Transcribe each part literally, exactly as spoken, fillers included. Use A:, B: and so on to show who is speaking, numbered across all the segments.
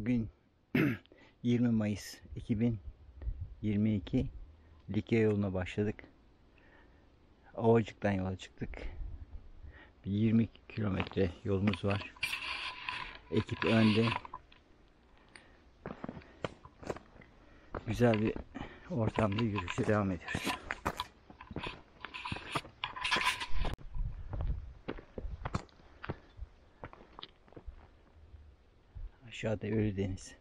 A: Bugün yirmi Mayıs iki bin yirmi iki. Likya yoluna başladık. Ovacık'tan yola çıktık. yirmi kilometre yolumuz var. Ekip önde. Güzel bir ortamda yürüyüşe devam ediyoruz. Aşağıda Ölüdeniz.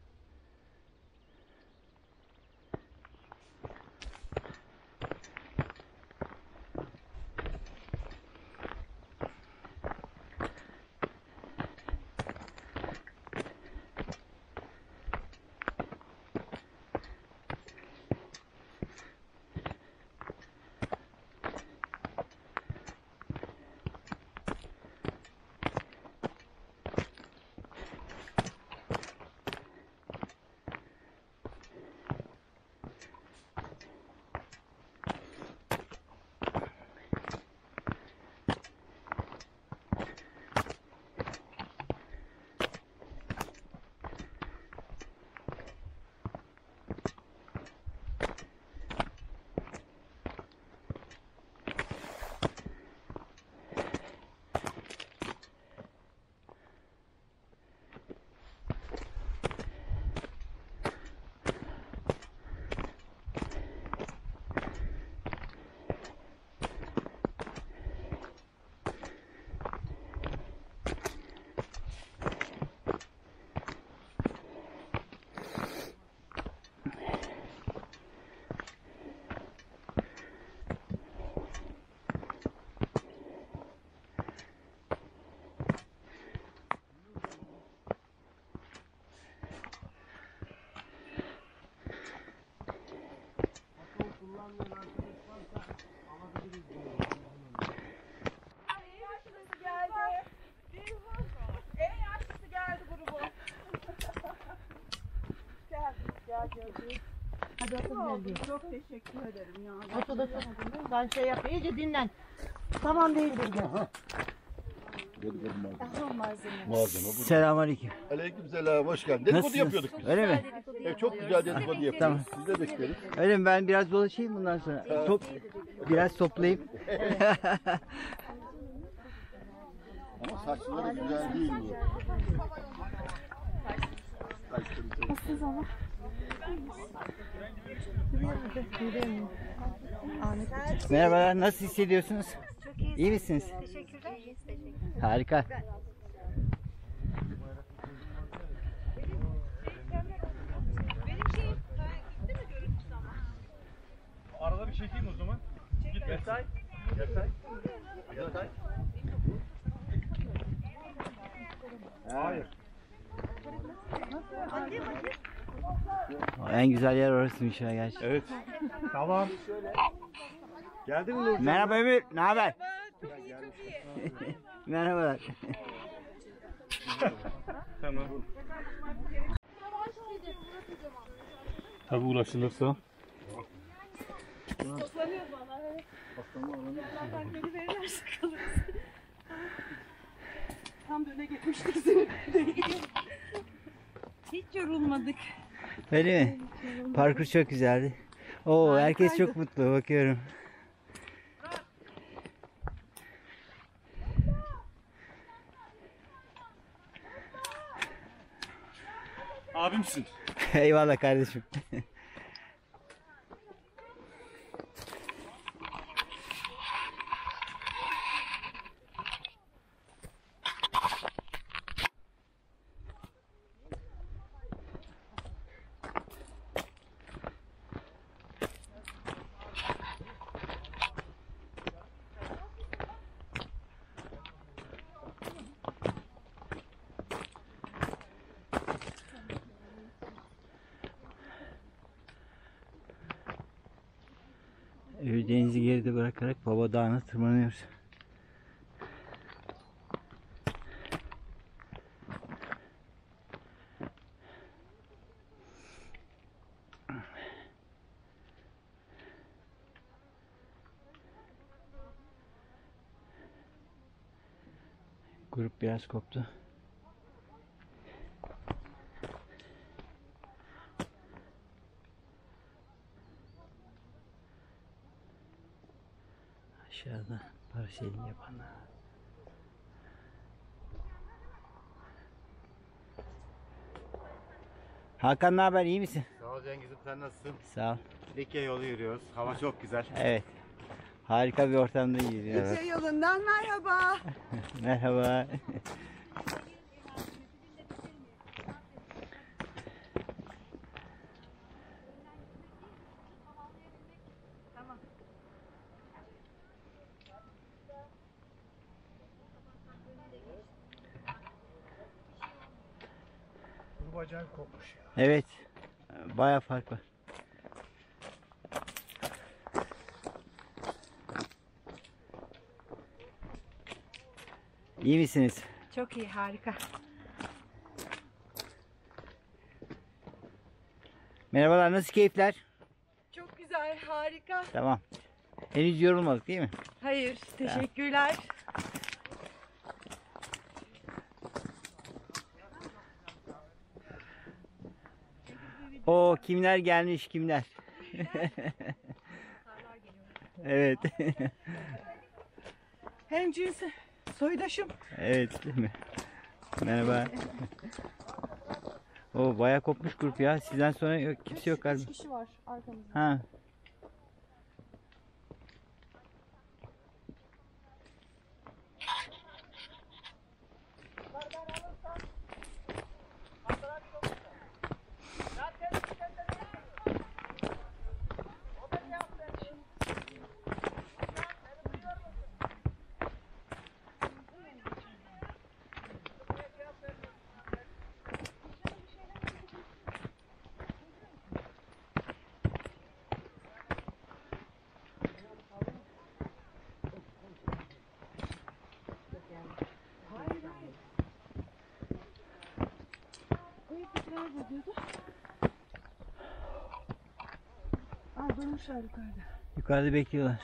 B: Hadi otur.
C: Çok teşekkür ederim ya.
B: Otur otur. Ben şey yap, iyice dinlen. Tamam değildir ya.
A: Selamünaleyküm.
D: Aleykümselam, hoş geldin. Dedikodu
A: Nasılsınız?
D: yapıyorduk biz.
A: Öyle mi?
D: Evet, çok güzel dedikodu yapıyoruz.
A: Tamam.
D: Siz de bekleriz.
A: Öyle mi? Ben biraz dolaşayım bundan sonra. Top, biraz toplayayım.
D: Ama saçları güzel değil mi?
C: Nasılsınız ama?
A: Merhabalar, nasıl hissediyorsunuz?
E: Çok iyi.
A: İyi misiniz?
E: Teşekkürler.
A: Harika.
C: Benim şey gitti mi görüntüsü ama?
F: Arada bir çekeyim o zaman. Git Yatay. Yatay. Yatay. Hayır.
A: En güzel yer orasıymış ya gerçekten.
F: Evet. Tamam. Geldi mi Nurcan?
A: Merhaba Ömür, ne haber?
C: Çok iyi, çok iyi.
A: Merhabalar.
F: Tamam. Tabii ulaşılırsa.
C: Toplanıyor valla. Allah'tan geri verirlerse kalırız. Tam döne gitmiştik seni. Hiç yorulmadık.
A: Öyle mi? Parkur çok güzeldi. Oo, herkes çok mutlu, bakıyorum.
F: Abimsin.
A: Eyvallah kardeşim. Ölüdeniz'i geride bırakarak Baba Dağı'na tırmanıyoruz. Grup biraz koptu. arada paraşeling yapanlar. Hakan, ne haber, iyi misin?
D: Sağ ol Cengiz'im, sen nasılsın?
A: Sağ ol.
D: Likya yolu yürüyoruz. Hava çok güzel.
A: Evet. Harika bir ortamda yürüyoruz.
C: Likya yolundan merhaba.
A: Merhaba.
F: Bu bacağın kopmuş ya.
A: Evet. Bayağı fark var. İyi misiniz?
C: Çok iyi, harika.
A: Merhabalar, nasıl keyifler?
C: Çok güzel, harika.
A: Tamam. Henüz yorulmadık değil mi?
C: Hayır, teşekkürler.
A: O kimler gelmiş, kimler? Evet.
C: Hem cinsi, soydaşım.
A: Evet, değil mi? Merhaba. O bayağı kopmuş grup ya. Sizden sonra yok, kimse yok galiba.
C: Üç kişi var arkamızda.
A: Ha.
C: Ay, durmuşlar yukarıda.
A: Yukarıda bekliyorlar.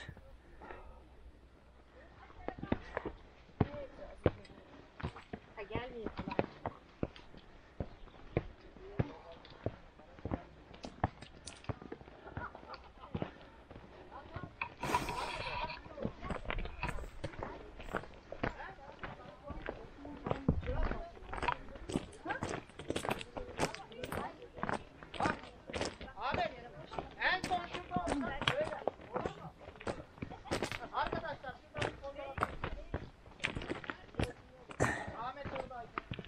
B: Ahmet, en son şurada olsun. Böyle. Olur mu? Arkadaşlar şurada bir fotoğraf. Ahmet orada.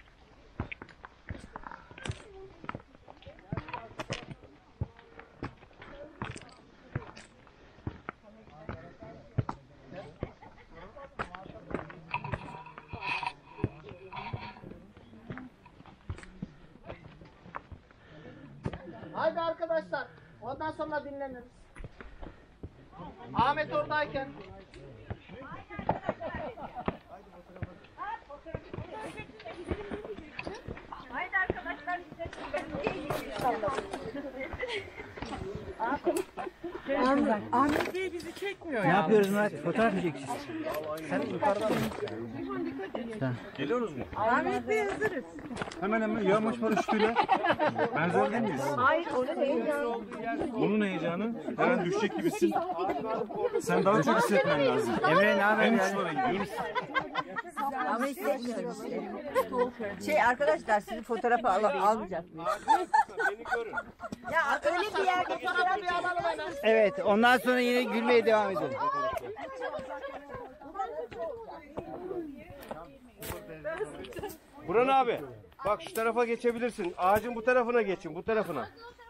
B: Haydi arkadaşlar. Ondan sonra dinleniriz. Ahmet oradayken.
C: Haydi arkadaşlar, Ahmet, Ahmet Bey bizi çekmiyor
A: Ne
C: ya.
A: yapıyoruz Murat? Fotoğraf mı çekeceğiz?
F: Sen yukarıdan Geliyoruz mu?
C: Ahmet Bey hazırız.
F: Hemen hemen yağmur paraşütüyle benzer değil miyiz?
C: Hayır, onun heyecanı.
F: Onun heyecanı her an düşecek gibisin. Sen daha çok hissetmen lazım.
A: Emre, ne haber?
F: En
A: ya?
F: uçlara gidiyor.
A: İyi misin?
E: Ama hissetmiyorum. Şey arkadaşlar sizin fotoğrafı al almayacak mıyız?
F: Beni görün.
E: Ya öyle bir yerde fotoğraf
B: Bir alalım hemen.
A: Evet, ondan sonra yine gülmeye devam edelim.
G: Burhan abi, bak şu tarafa geçebilirsin. Ağacın bu tarafına geçin, bu tarafına.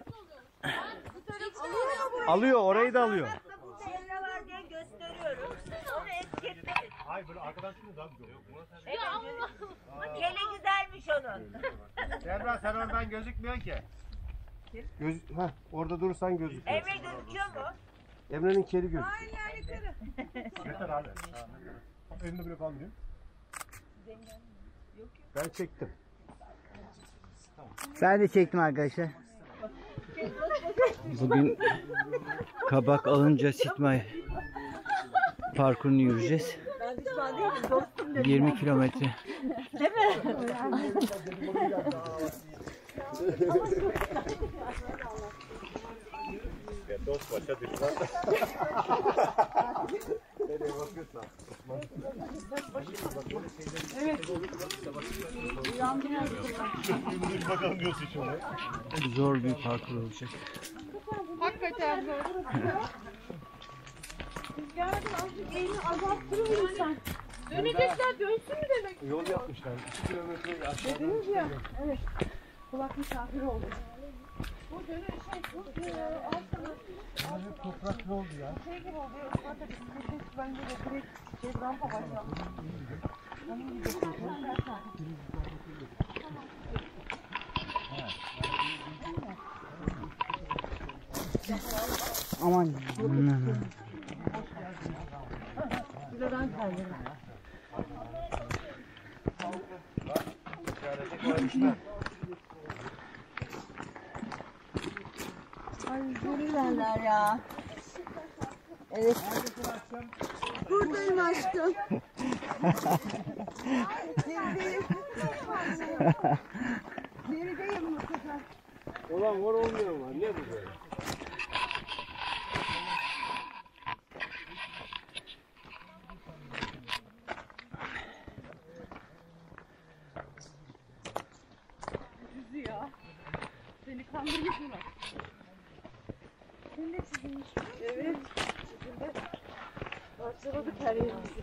G: Alıyor, orayı da alıyor.
E: Emre var diye gösteriyorum. Onu etiketleyin.
F: Hayır, böyle arkadan çıkınca daha güzel oluyor.
E: Keli güzelmiş onun.
G: Serra sen oradan gözükmüyorsun ki. Göz, heh, orada durursan gözüküyor.
E: Emre gözüküyor mu?
G: Emre'nin keli gözüküyor.
F: Yeter abi. Elinde bile kalmıyor.
G: Ben çektim.
A: Ben de çektim arkadaşlar. Bugün kabak alınca Sitmay parkurunu yürüyeceğiz. yirmi kilometre.
F: Dost başa düşman. Bakalım diyorsun şimdi.
A: Zor bir parkur olacak.
C: Hakikaten zor. Rüzgardan azıcık elini azalttırır insan. Dönecekler dönsün mü demek?
G: Yol yapmışlar. iki kilometre aşağıdan.
C: Dediniz ya. Evet. Kulak misafiri oldu. Bu dönüş şey, bu e, alt sana.
G: Topraklı oldu ya.
C: Şey gibi oluyor. Zaten nefes bence de direkt şey rampa başladı. Onun gibi.
A: Aman. Aman.
E: Buradan kaydır. Ay görürler ya. Evet. Buradayım aşkım. Gerideyim. Gerideyim bu sefer.
G: Olan var olmuyor mu? Ne bu böyle?
C: Yüzü ya. Seni kandırmışlar. Sen de çizilmiş. Evet. Çizildi. Parçaladık her yerimizi.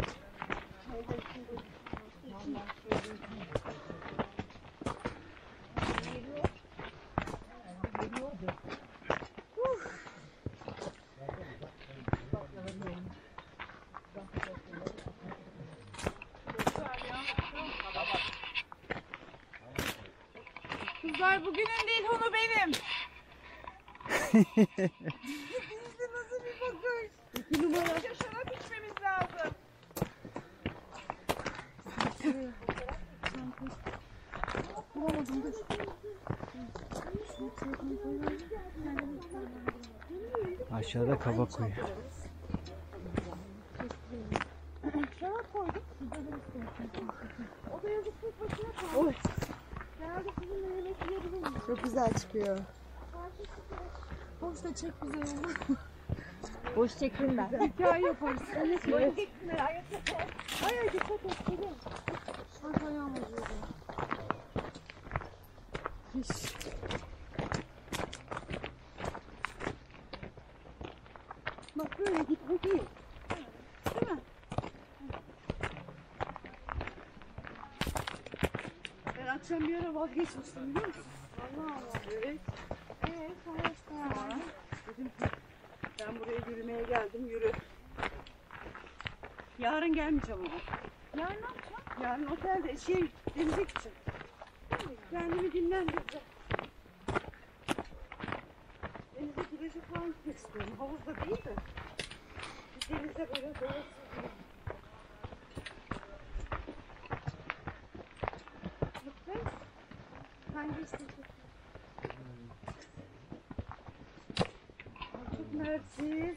C: Kızlar bugünün değil onu benim. İşte nasıl bir bakış. İki numara. Şarap içmemiz lazım. Bulamadım dur.
A: Aşağıda kaba kuyu.
C: Şarap koydum. O da yazık tek başına kaldı. Herhalde sizinle yemek yiyebilir miyim?
E: Çok güzel çıkıyor.
C: Hoş da çek bize yolu.
E: Boş çektim ben.
C: Hikaye yaparız. Evet. Ay ay dikkat et. Gelin. Ay ayağım acıyor. Hiç. Bak böyle gitmek iyi. Değil mi? Ben akşam bir ara vazgeçmiştim biliyor musun? Allah Allah. Evet. Evet. Sonra dedim ki ben buraya yürümeye geldim. Yürü. Yarın gelmeyeceğim ama. Yarın ne yapacağım? Yarın otelde şey denize gideceğim. Kendimi dinlendireceğim. Denize gidecek falan gitmek istiyorum. Havuzda değil de. Bir denize böyle dolaşsın. Mutluyuz. Hangi isteyecek? Çok mersiz.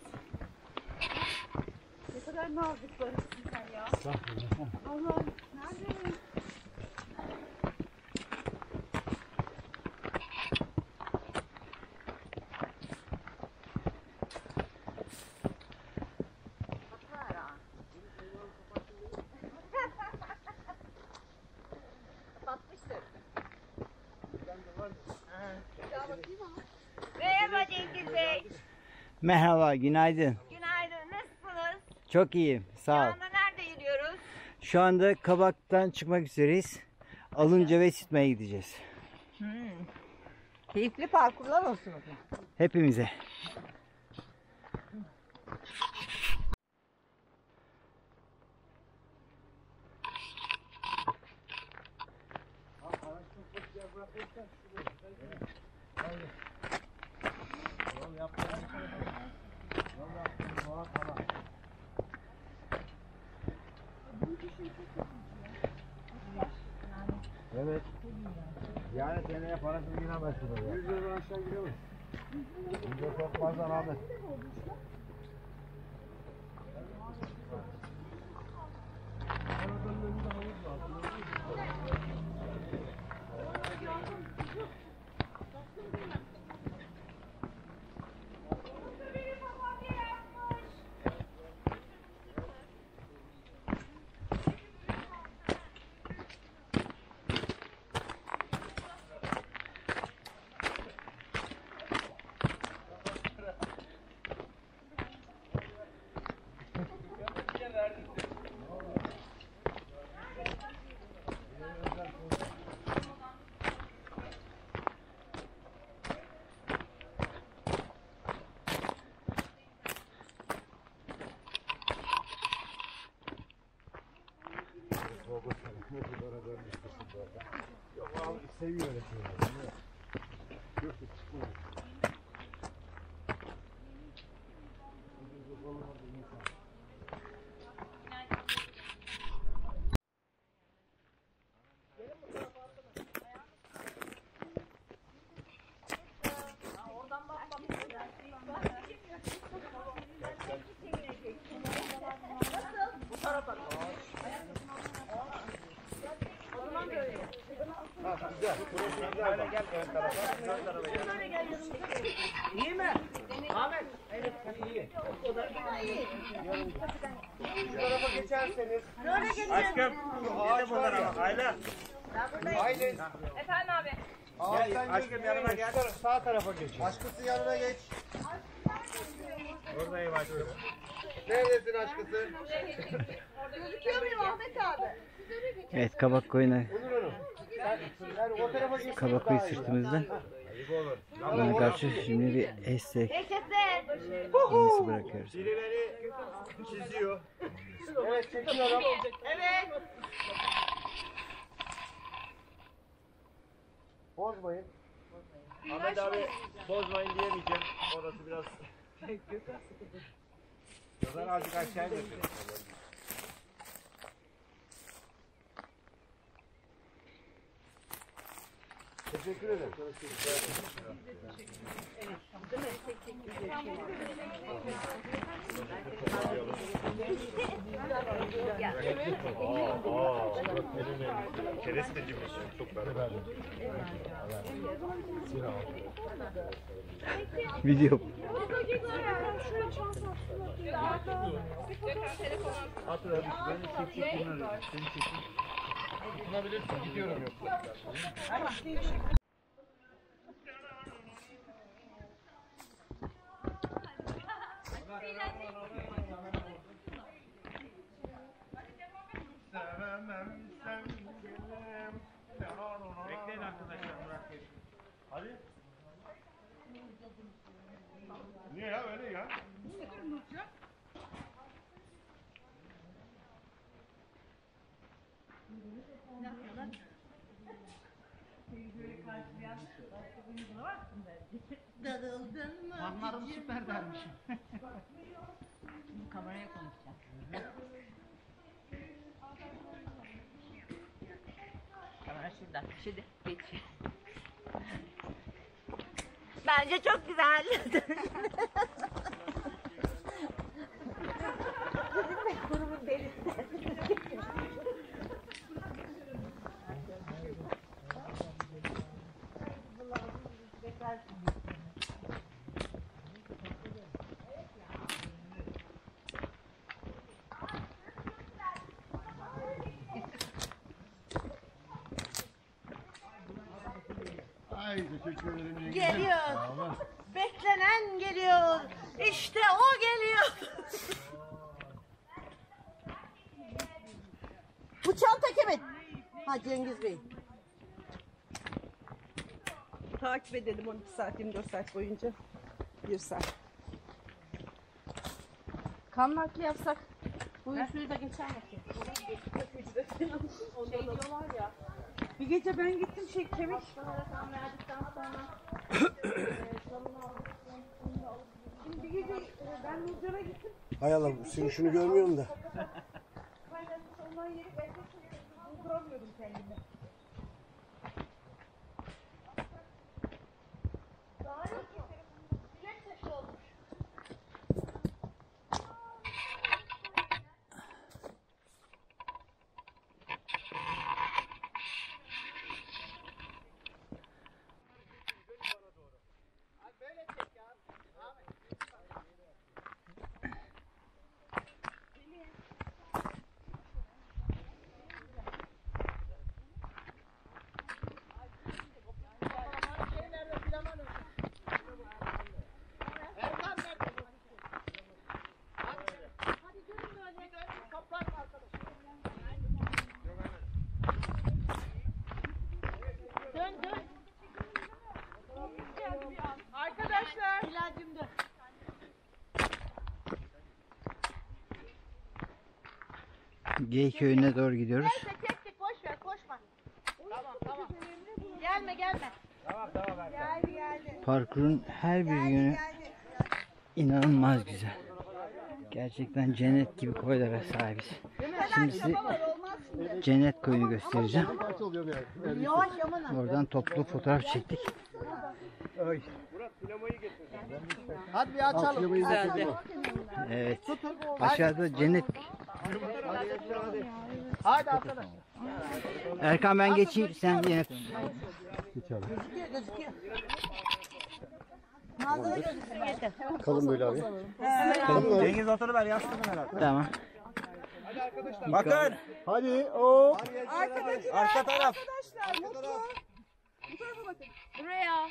C: Ne kadar naziklarısın sen ya. Allah'ım nerede?
E: Merhaba Cengiz Bey.
A: Merhaba, günaydın.
E: Günaydın. Nasılsınız?
A: Çok iyiyim,
E: Şu
A: sağ ol.
E: anda nerede yürüyoruz?
A: Şu anda Kabak'tan çıkmak üzereyiz. Alınca ve Sitme'ye gideceğiz.
E: Hmm. Keyifli parkurlar olsun.
A: Hepimize.
G: Evet. Yani seneye parasını yine başlıyor ya. yüz lira aşağı giremez. yüz lira çok fazla Ahmet.
D: Motorlara dönmüştürsün zaten. Yok abi seviyor öyle şeyleri. Yok yok çıkmıyor.
B: İyi mi? Ahmet. Evet, iyi. Şu tarafa geçerseniz.
F: Aşkım. Ağaç var ama. Ayla.
B: Aylin.
H: Efendim abi.
B: Ağaçtan
F: Aşkım yanıma gel.
B: Sağ tarafa geç. Aşkısı yanına geç.
F: Buradayım aşkım.
B: Neredesin aşkısı?
H: Gözüküyor muyum Ahmet abi?
A: Evet, kabak koyuna
B: Onur Hanım. Sen, yani o tarafa geç.
A: kabak koyu sırtımızda. Ona karşı şimdi bir estek nasıl bırakıyoruz.
F: Birileri çiziyor.
B: Evet çekiyorum.
H: Evet.
B: Bozmayın.
F: Ahmet abi bozmayın diyemeyeceğim. Orası biraz... Yazar azıcık aşağıya götür.
B: Teşekkür ederim.
F: Kerestecimiz çok berbat.
A: Video.
F: At abi ben çekecek bunları. Seni çekeyim. Tutunabilirsin. Gidiyorum yoksa. Bekleyin arkadaşlar, Murat Bey. Hadi. Niye ya öyle ya?
E: Darıldın mı?
C: Anlarım süper dermişim.
E: Kameraya konuşacağım. Kamera şurada. Şimdi geç. Bence çok güzel. Kurumun delisi.
D: Ay teşekkür ederim.
E: Geliyor. Beklenen geliyor. İşte o geliyor. Bu çanta kimin? Ha, Cengiz Bey.
C: Takip edelim on iki saat yirmi dört saat boyunca. Bir saat. Kan nakli yapsak bu üçlüyü de geçer mi ki? Şey diyorlar ya. Bir gece ben gittim şey kemik. Hastalara kan verdikten sonra Şimdi bir gece e, ben Nurcan'a gittim.
B: Hay Allah senin şunu görmüyorum da.
C: Ben ondan yeri ben de durduramıyordum kendimi.
H: Daha yok ki. Dilek taşı olmuş.
B: Böyle çek ya. Ahmet. Erkan nerede? Hadi dönün böyle. Toplar mı arkadaş? Dön dön. Arkadaşlar. Bilal'cim dön.
A: Gey köyüne doğru gidiyoruz.
H: Neyse çektik boş ver. Gelme gelme.
A: Parkurun her bir yönü inanılmaz güzel. Gerçekten cennet gibi koylara sahibiz. Şimdi size cennet koyunu göstereceğim. Oradan toplu fotoğraf çektik.
B: Hadi bir açalım.
C: Güzeldi.
A: Evet. Aşağıda cennet.
B: Hadi arkadaşlar.
A: Erkan ben geçeyim, sen yine tut.
G: Kalın böyle abi.
D: Cengiz otur ver yastığını ver abi.
A: Tamam.
D: Bakın. Hadi o. Arka taraf.
H: Buraya.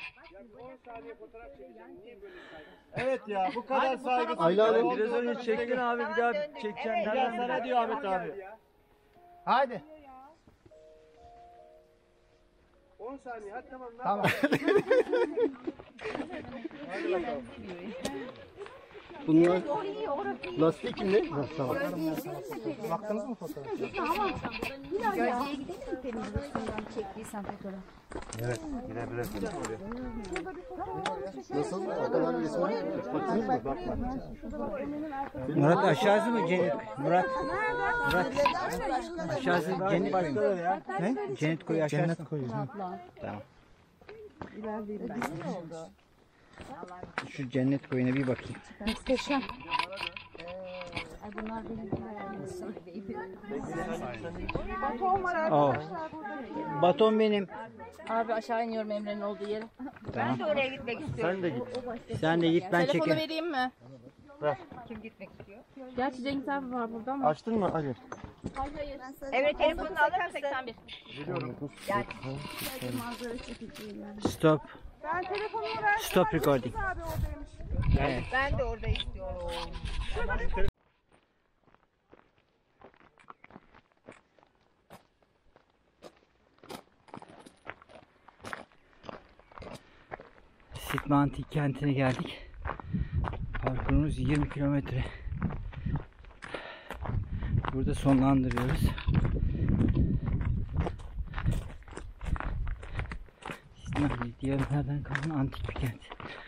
D: Evet ya bu kadar saygı.
G: Ayla Hanım.
D: Biraz önce çektin abi bir daha çekeceğim. Nereden sana diyor Ahmet abi.
B: Hadi.
D: on saniye hadi tamam.
B: Tamam.
G: Bunlar lastik mi? Ha, tamam.
B: Baktınız mı fotoğrafa?
G: Nasıl? Arkadan bir resim var. Baktınız mı? Bakma.
A: Murat aşağısı mı cennet? Murat. Murat. Aşağısı cennet koyu mu? Ne? Cennet koyu aşağısı. Cennet koyu. Tamam. Şu cennet koyuna bir bakayım.
H: Muhteşem.
C: Baton var
A: Oo.
C: arkadaşlar burada.
A: Baton benim.
H: Abi aşağı iniyorum Emre'nin olduğu yere.
A: Tamam.
E: Oraya gitmek istiyorum.
G: Sen de git.
A: Sen de git ben
H: Telefonu
A: çekerim.
H: vereyim mi?
E: Kim gitmek istiyor?
H: Gerçi Cengiz abi var burada ama.
G: Açtın mı? Hadi.
H: Hayır hayır.
E: Evet, telefonunu alır mısın?
H: seksen bir.
A: Stop.
C: Ben telefonumu verdim.
A: Stop recording.
C: Abi oradaymış.
A: Evet.
E: Ben de orada istiyorum.
A: Sitma Antik Kenti'ne geldik. Parkurumuz yirmi kilometre. Burada sonlandırıyoruz. Sitma diyarlardan kalan antik bir kent.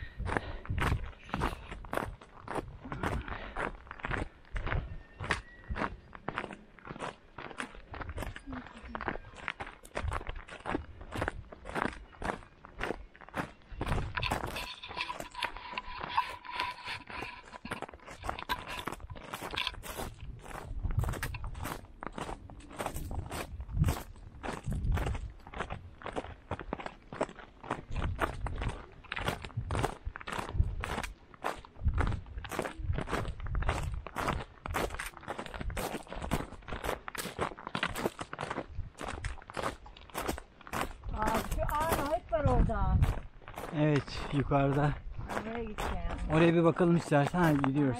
A: Evet, yukarıda.
E: Oraya gideceğim.
A: Oraya bir bakalım istersen. Hadi gidiyoruz.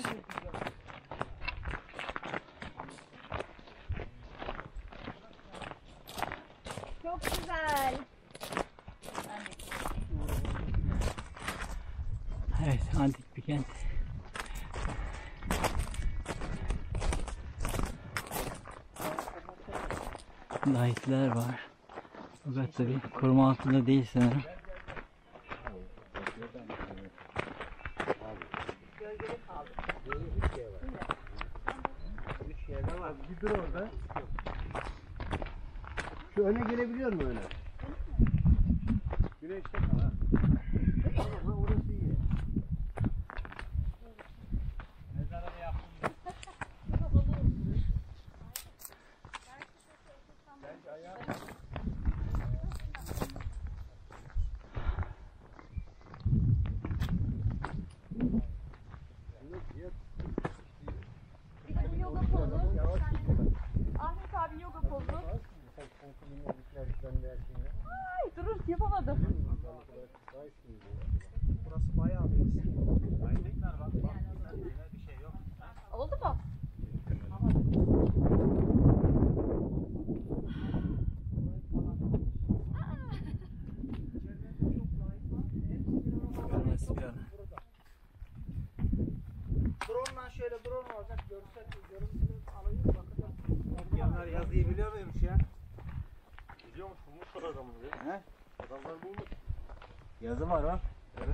E: Çok güzel.
A: Evet, antik bir kent. Lahitler var. Fakat tabii koruma altında değil sanırım.
G: Bir dur orada. Şu öne gelebiliyor mu öyle?
D: Güneşte kal ha.
G: Ama orası iyi.
D: Mezara da yaptım.
H: Ahmet abi yoga pozu. Ay durur yapamadım.
B: Burası bayağı bir.
D: Aylıklar bak bak. Yine bir şey yok.
H: Oldu mu?
B: Drone'dan şöyle drone olacak. Görsel görüntülü alayım bakacağım.
D: Yanlar yazıyı biliyor muymuş ya? Biliyor musun? Bu kadar adamın ya. He? Adamlar bulmuş. Yazı var ha.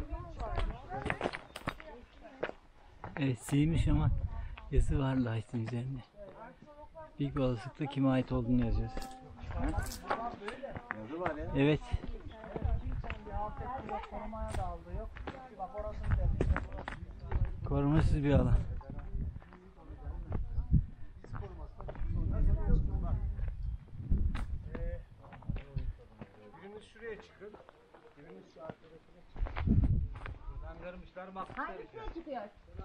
A: Evet silmiş ama yazı var Light'ın üzerinde. Büyük bir olasılıkla kime ait olduğunu yazıyoruz.
D: Yazı var ya.
A: Evet. Korumasız bir alan.
D: Biriniz şuraya çıkın. Biriniz şu arkadakine çıkın. Buradan kırmışlar bakmışlar.
H: Hangisine çıkıyor?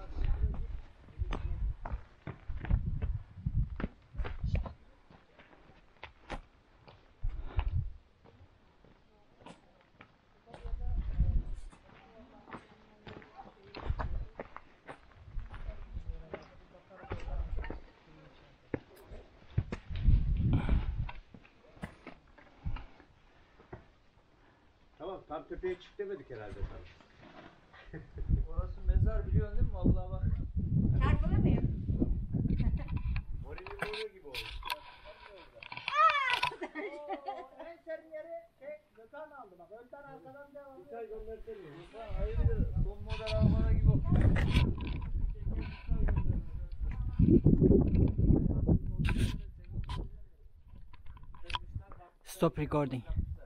D: Tamam tam tepeye çık demedik herhalde tabii.
F: Orası mezar biliyorsun değil mi? Vallahi bak.
E: Çarpılamayayım.
D: Morinin boyu gibi oldu.
B: En serin yeri şey, Gökhan aldı bak. Önden arkadan devam.
D: Bir tane göndersene.
F: Hayırdır? Son model arabana gibi oldu.
A: Stop recording.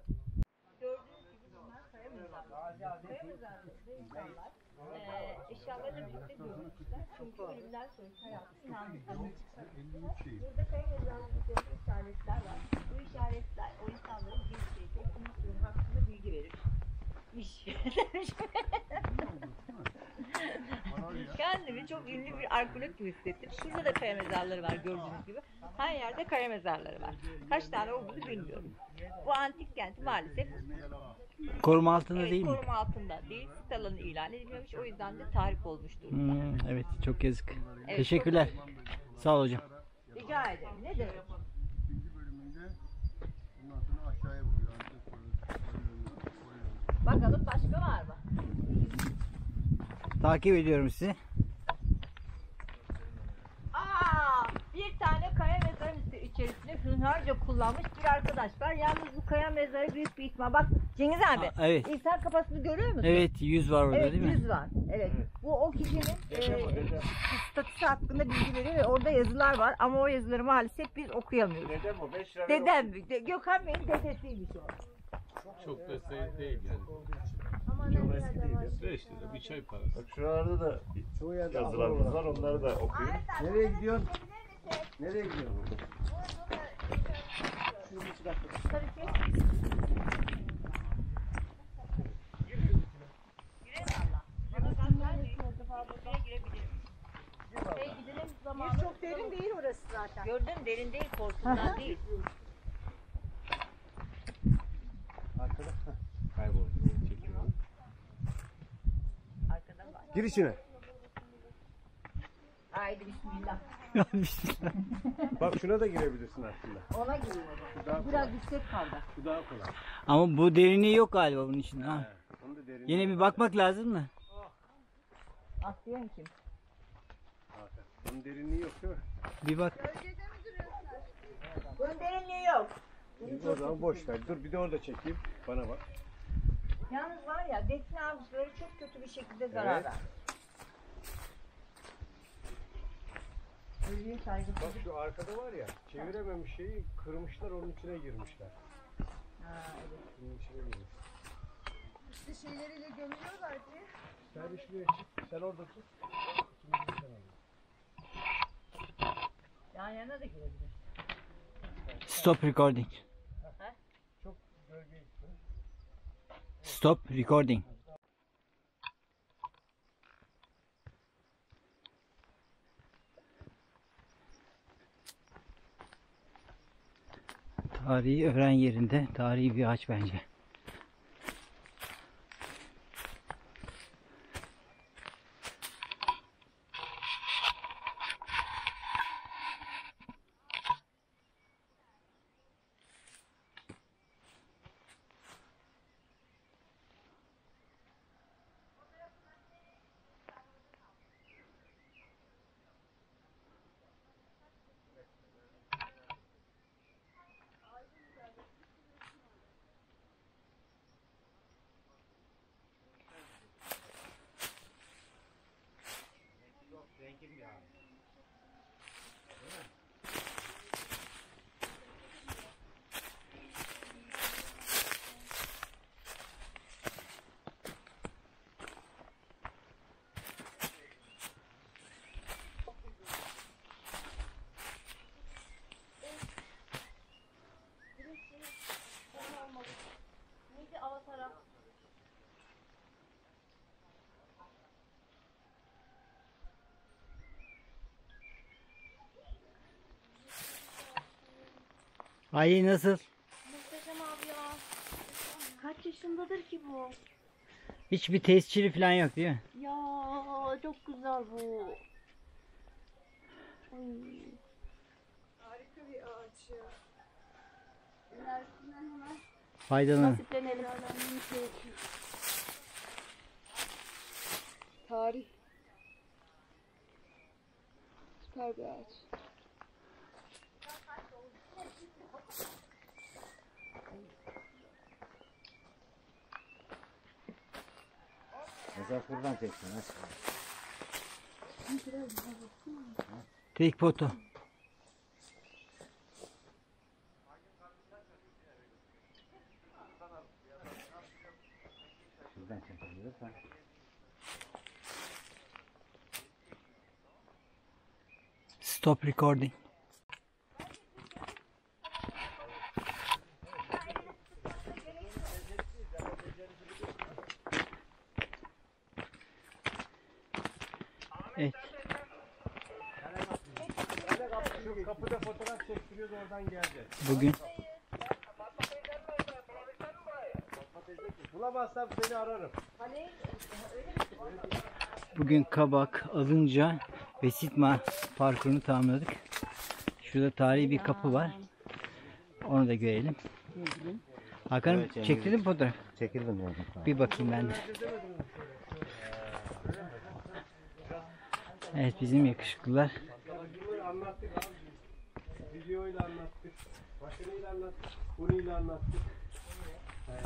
E: Ee, eşyalarla birlikte görmüşler. Çünkü ölümden sonraki hayatı inandıklarını çıkartmışlar. Burada kaya mezarlıklarında işaretler var. Bu işaretler o insanların cinsiyeti, kimlikleri hakkında bilgi verir. İş. Kendimi çok ünlü bir arkeolog gibi hissettim. Şurada da kaya mezarları var gördüğünüz gibi. Her yerde kaya mezarları var. Kaç tane olduğunu bilmiyorum. Bu antik kent maalesef
A: Koruma altında
E: evet,
A: değil mi?
E: koruma altında değil. Sit alanı ilan edilmemiş. O yüzden de tahrip olmuş durumda.
A: Hmm, evet çok yazık.
E: Evet,
A: Teşekkürler. Sağ ol hocam.
E: Rica ederim. Ne demek?
D: İkinci bölümünde ondan sonra aşağıya bakıyor.
E: Bakalım başka var mı?
A: Takip ediyorum sizi.
E: Aa, bir tane kaya mezarın içerisinde hünharca kullanmış bir arkadaş var. Yalnız bu kaya mezarı büyük bir ihtimal. Bak Cengiz abi.
A: Aa, evet.
E: İnsan kafasını görüyor musun?
A: Evet yüz var orada
E: Evet,
A: değil mi?
E: yüz var. Evet. Bu o kişinin e, statüsü hakkında bilgi veriyor ve orada yazılar var. Ama o yazıları maalesef biz okuyamıyoruz.
D: Dedem o beş lira.
E: Dedem, de, Gökhan Bey'in dedesiymiş o.
F: Çok da şey değil yani.
E: Ama ne kadar
F: beş lira bir çay parası.
D: Bak şuralarda da çoğu yerde yazılarımız var. Onları da okuyun. Nereye gidiyorsun? Nereye gidiyorsun?
E: Tabii ki. Girelim valla. Bana gaz vermeyin. Buraya girebilirim. Şey gidelim zamanı.
C: Çok derin değil orası zaten.
E: Gördün derin değil, korkundan değil.
D: Arkada. Kayboldu. Çekiyor.
E: Arkadan var.
D: Gir içine.
E: Haydi bismillah.
D: Bak şuna da girebilirsin aslında.
E: Ona gireyim o zaman. Biraz yüksek kaldı.
D: Bu daha kolay.
A: Ama bu derinliği yok galiba bunun için. Ha.
D: He, onu da derin.
A: Yine bir bakmak lazım mı?
E: Atlayan kim?
D: Hakan. Bunun derinliği yok değil mi?
A: Bir bak.
E: Bunun derinliği yok.
D: O zaman boş ver. Dur bir de orada çekeyim. Bana bak.
E: Yalnız var ya defne avcıları çok kötü bir şekilde zarar
D: Evet.
E: vermiş. Ölüye
D: Bak
E: saygısızlık.
D: şu arkada var ya. Çevirememiş şeyi kırmışlar onun içine girmişler.
E: Ha, evet.
D: Bunun içine girmiş.
C: İşte şeyleriyle gömüyorlar diye.
D: Sen bir şuraya çık. Sen orada tut. İkimiz de sen al.
E: Yan yana da girebilir.
A: Stop recording.
D: Çok gölge gitme.
A: Stop recording. Tarihi öğren yerinde tarihi bir ağaç bence. Ay nasıl?
E: Muhteşem abi ya. Kaç yaşındadır ki bu?
A: Hiçbir tescili falan yok değil mi?
E: Ya çok güzel bu. Ay.
C: Harika bir ağaç ya.
E: İlerisinden hemen
A: Faydalanın.
E: nasiplenelim.
C: Tarih. Süper bir ağaç.
G: Mesela buradan çeksin. Ha?
A: Tek foto.
G: Şuradan çekebilirsen.
A: Stop recording. Evet.
D: Şu kapıda fotoğraf çektiriyordu oradan geldi.
A: Bugün
D: Bulamazsam seni ararım.
A: bugün kabak alınca Besitma parkurunu tamamladık. Şurada tarihi bir kapı var. Onu da görelim. Hakan'ım
G: Evet,
A: çektirdin mi fotoğraf?
G: Çekildim yani.
A: Bir bakayım ben de. Evet bizim yakışıklılar.
D: Bunları anlattık abi. Videoyla anlattık. Başarıyla anlattık. Bunuyla anlattık. Evet.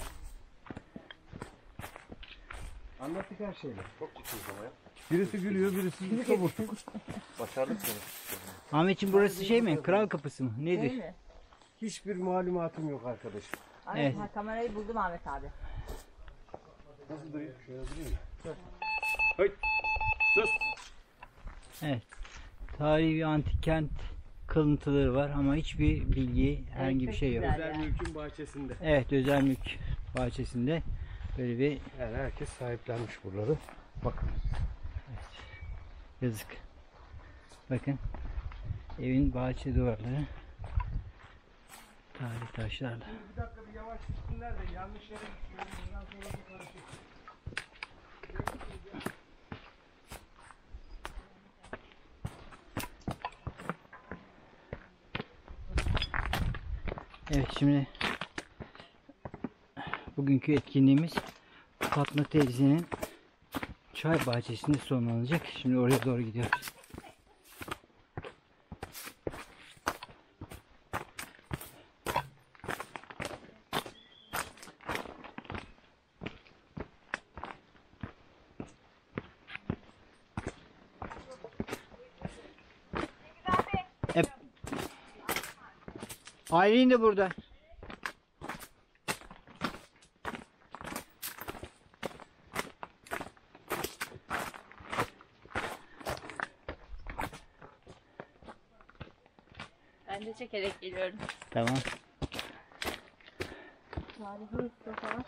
D: Anlattık her şeyi. Çok ciddiyiz ama ya. Birisi gülüyor, birisi sobur.
G: Başardık seni.
A: Ahmetciğim burası şey mi? Kral kapısı mı? Nedir?
D: Hiçbir malumatım yok arkadaşım.
A: Evet.
H: Ha, kamerayı buldum Ahmet abi.
D: Nasıl durayım? Şöyle durayım mı? Hayt. Sus.
A: Evet. Tarihi bir antik kent kalıntıları var ama hiçbir bilgi, herhangi bir şey yok.
D: Özel mülkün bahçesinde.
A: Evet, özel mülk bahçesinde böyle bir
D: Yani herkes sahiplenmiş buraları. Bakın.
A: yazık. Bakın. Evin bahçe duvarları tarih taşlarla.
D: Bir dakika bir yavaş gitsinler de yanlış yere gitsinler. Bundan sonra bu karışık.
A: Evet şimdi bugünkü etkinliğimiz Fatma teyzenin çay bahçesinde sonlanacak. Şimdi oraya doğru gidiyoruz. Hep. Aylin de burada.
H: Ben de çekerek geliyorum.
A: Tamam.
H: Tarihi fotoğraf.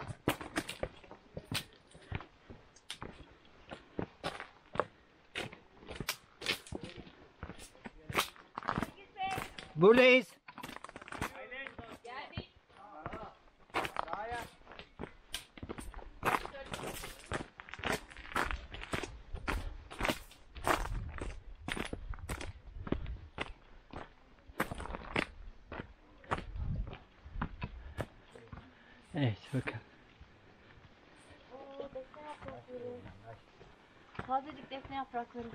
A: Buradayız. Evet bakın.
E: Oo, defne yaprakları. Tazecik defne yaprakları.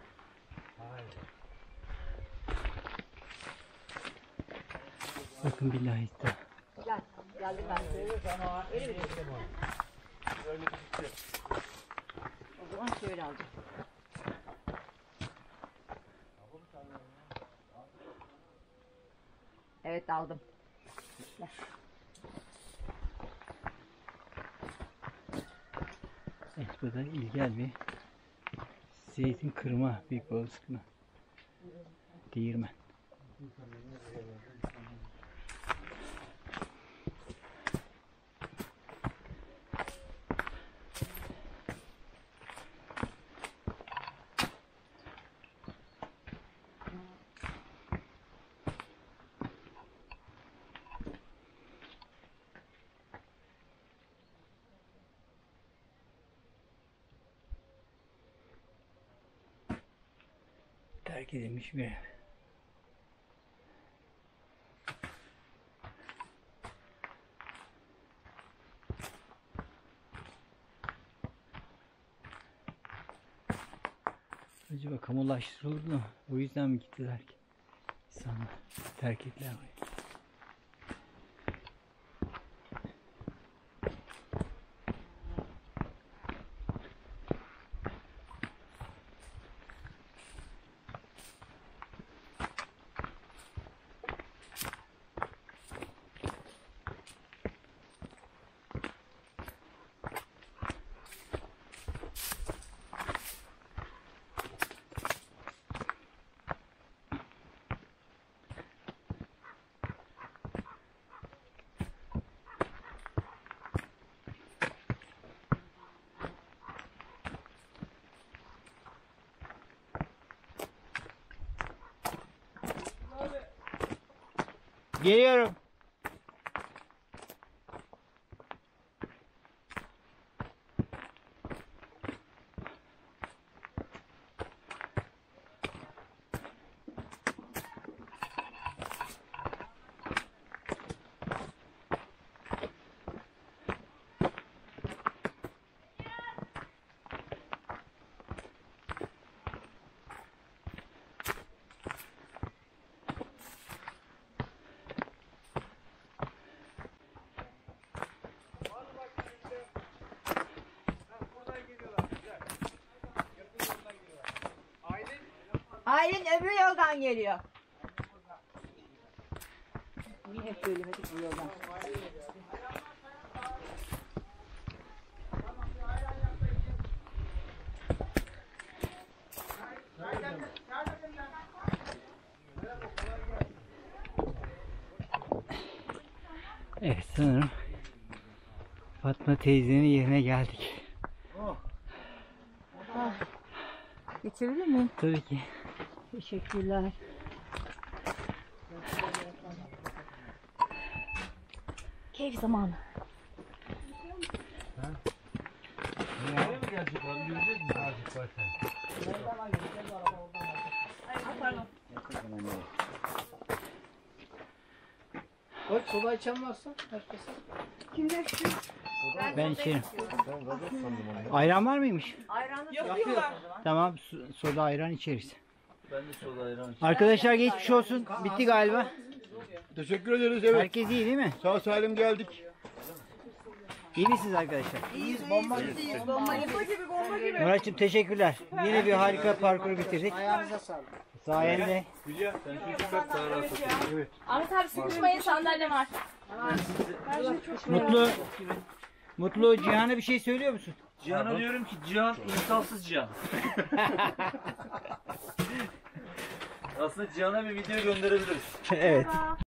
A: Bakın billahi de.
H: Gel. Geldim ben. Öyle mi? O zaman şöyle alacağım. Evet aldım.
A: Evet bu da ilgel bir zeytin kırma büyük balık sıkma. Değirmen. Terk edilmiş bir ev. Acaba kamulaştırıldı mı? O yüzden mi gittiler ki? İnsanlar terk ettiler mi? Geliyorum.
H: Aylin öbür yoldan geliyor. Niye söylemedik bu yoldan?
A: Evet, sanırım Fatma teyzenin yerine geldik.
H: Geçebilir miyim?
A: Tabii ki.
H: Teşekkürler. Keyif zamanı.
G: Nereye mi gelecek abi? Yürüyecek mi? Azıcık zaten.
B: Bak soda içen varsa herkese.
A: Ben içerim.
G: Ben gazoz sandım onu.
A: Ayran var mıymış?
H: Ayranı
C: Yapıyorlar.
A: Tamam, su- soda ayran içeriz.
F: Ben de soda ayran.
A: Arkadaşlar geçmiş olsun. Bitti galiba.
D: Teşekkür ederiz, evet.
A: Herkes iyi değil mi?
D: Sağ salim geldik.
A: İyi misiniz arkadaşlar?
C: İyiyiz, bomba gibi. Bomba gibi, bomba gibi.
A: Murat'cığım teşekkürler. Yine bir harika parkuru bitirdik.
B: Ayağınıza sağlık.
A: Sayende.
F: Hülya sen şu işi bak daha rahat otur.
E: Ahmet abi sıkışmayın, sandalye var.
A: Mutlu. Mutlu Cihan'a bir şey söylüyor musun?
F: Cihan'a diyorum ki Cihan insafsız Cihan. Aslında Cihan'a bir video gönderebiliriz.
A: Evet.